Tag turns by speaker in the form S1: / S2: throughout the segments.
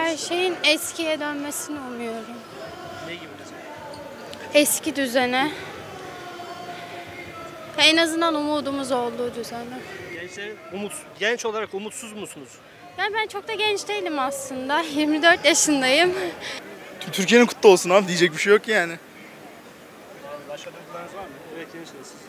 S1: Her şeyin eskiye dönmesini umuyorum.
S2: Ne gibi mesela?
S1: Eski düzene. En azından umudumuz olduğu düzene.
S2: Genç olarak umutsuz musunuz?
S1: Yani ben çok da genç değilim aslında. 24 yaşındayım.
S3: Türkiye'nin kutlu olsun abi, diyecek bir şey yok yani.
S2: Başka duygularınız var mı? Evet, gençsiniz siz.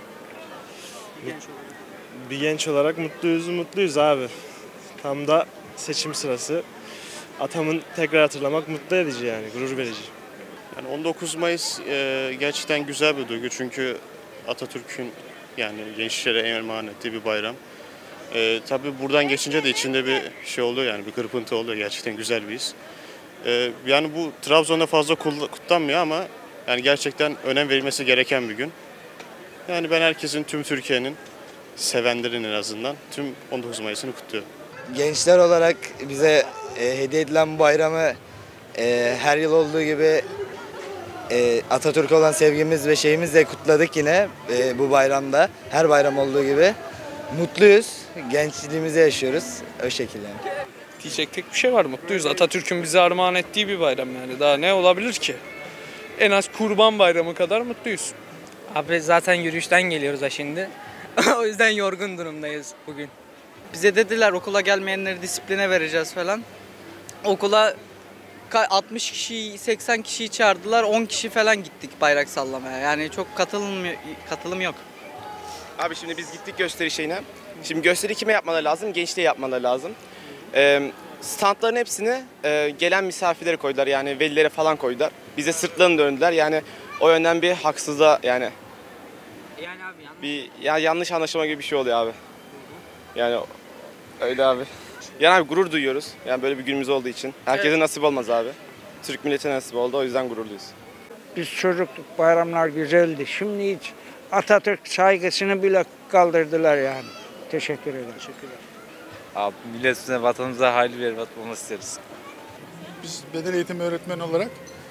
S2: Bir genç olarak.
S4: Bir genç olarak mutluyuz abi. Tam da seçim sırası. Atamın tekrar hatırlamak mutlu edici yani, gurur verici.
S5: Yani 19 Mayıs gerçekten güzel bir duygu çünkü Atatürk'ün yani gençlere emanet ettiği bir bayram. Tabii buradan geçince de içinde bir şey oluyor yani bir kırpıntı oluyor, gerçekten güzel bir his. Yani bu Trabzon'da fazla kutlanmıyor ama yani gerçekten önem verilmesi gereken bir gün. Yani ben herkesin, tüm Türkiye'nin, sevenlerin en azından tüm 19 Mayıs'ını kutluyorum.
S6: Gençler olarak bize hediye edilen bu bayramı her yıl olduğu gibi Atatürk'e olan sevgimiz ve şeyimizle kutladık yine bu bayramda. Her bayram olduğu gibi. Mutluyuz. Gençliğimizi yaşıyoruz. O şekilde yani.
S7: Diyecek tek bir şey var, mutluyuz. Atatürk'ün bize armağan ettiği bir bayram yani. Daha ne olabilir ki? En az Kurban Bayramı kadar mutluyuz.
S8: Abi zaten yürüyüşten geliyoruz ha şimdi. O yüzden yorgun durumdayız bugün. Bize dediler okula gelmeyenleri disipline vereceğiz falan. Okula 60 kişi, 80 kişiyi çağırdılar. 10 kişi falan gittik bayrak sallamaya. Yani çok katılım yok.
S9: Abi şimdi biz gittik gösteri şeyine. Şimdi gösteri kime yapmaları lazım? Gençliğe yapmaları lazım. Standların hepsini gelen misafirlere koydular. Yani velilere falan koydular. Bize sırtlarını döndüler. Yani o yönden bir haksızlığa yani
S8: Yani abi yanlış.
S9: yanlış anlaşılma gibi bir şey oluyor abi. Yani öyle abi. Yani abi gurur duyuyoruz. Yani böyle bir günümüz olduğu için. Herkese nasip olmaz abi. Türk milletine nasip oldu. O yüzden gururluyuz.
S10: Biz çocukluk bayramlar güzeldi. Şimdi hiç Atatürk saygısını bile kaldırdılar yani. Teşekkür ederim.
S2: Teşekkürler.
S11: Abi milletimize, vatanımıza hayırlı bir evlat olmak isteriz.
S3: Biz beden eğitimi öğretmeni olarak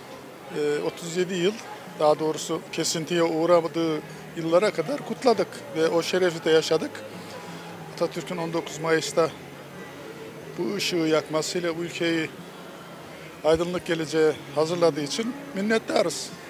S3: 37 yıl, daha doğrusu kesintiye uğramadığı yıllara kadar kutladık ve o şerefi de yaşadık. Atatürk'ün 19 Mayıs'ta bu ışığı yakmasıyla bu ülkeyi aydınlık geleceğe hazırladığı için minnettarız.